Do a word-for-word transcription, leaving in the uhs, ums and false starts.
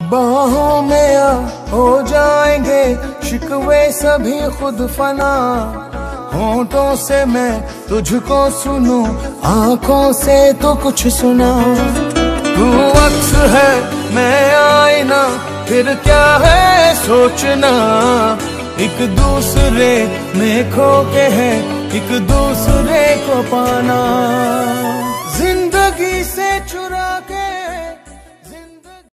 बाहों में आ हो जाएंगे शिकवे सभी खुद फना। होंठों से मैं तुझको सुनूं, आंखों से तो कुछ सुना। तू अक्स है मैं आईना, फिर क्या है सोचना। एक दूसरे में खो के है एक दूसरे को पाना।